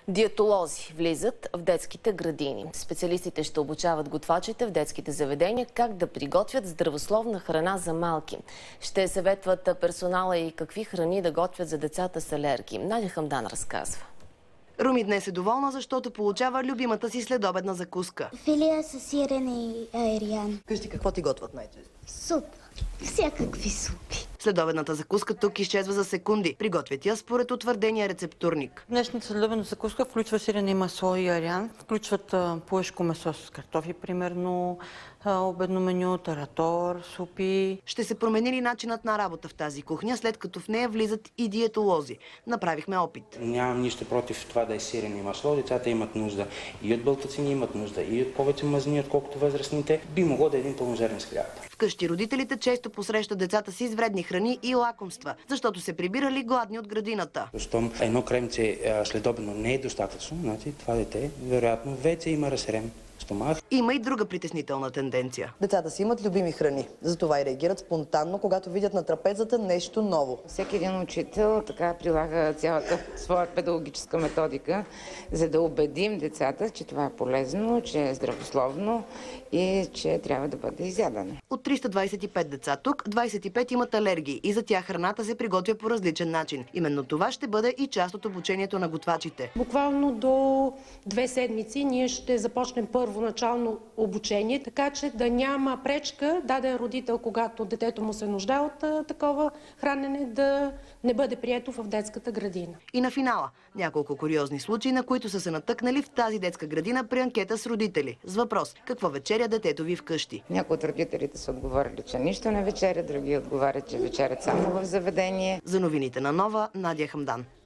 Диетолози влизат в детските градини. Специалистите ще обучават готвачите в детските заведения как да приготвят здравословна храна за малки. Ще съветват персонала и какви храни да готвят за децата с алергии. Надя Хамдан разказва. Руми днес е доволна, защото получава любимата си следобедна закуска. Филия с сирене и аериан. Къщи какво ти готвят най-често? Суп. Всякакви супи. Следобедната закуска тук изчезва за секунди. Приготвят я според утвърдения рецептурник. Днешната следобедна закуска включва сирене и масло и ариан. Включват пуешко месо с картофи, примерно, обедно меню, таратор, супи. Ще се промени ли начинът на работа в тази кухня, след като в нея влизат и диетолози? Направихме опит. Нямам нищо против това да е сирене и масло. Децата имат нужда и от бълтъцини, имат нужда и от повече мазнини, отколкото възрастните. Би могло да е един пълнозерен с хляб. Вкъщи родителите често посрещат децата си с вредни храни и лакомства, защото се прибирали гладни от градината. Щом едно кремче следобедно не е достатъчно, значи това дете вероятно вече има разсрем стомах. Има и друга притеснителна тенденция. Децата си имат любими храни, затова и реагират спонтанно, когато видят на трапезата нещо ново. Всеки един учител така прилага цялата своя педагогическа методика, за да убедим децата, че това е полезно, че е здравословно и че трябва да бъде изядано. От 325 деца тук, 25 имат алергии и за тях храната се приготвя по различен начин. Именно това ще бъде и част от обучението на готвачите. Буквално до 2 седмици ние ще започнем първоначално обучение, така че да няма пречка даден родител, когато детето му се нуждае от такова хранене, да не бъде прието в детската градина. И на финала няколко куриозни случаи, на които са се натъкнали в тази детска градина при анкета с родители. С въпрос: какво вечеря детето ви вкъщи? Някои от родителите са отговорили, че нищо не вечерят, други отговарят, че вечерят само в заведение. За новините на Нова, Надя Хамдан.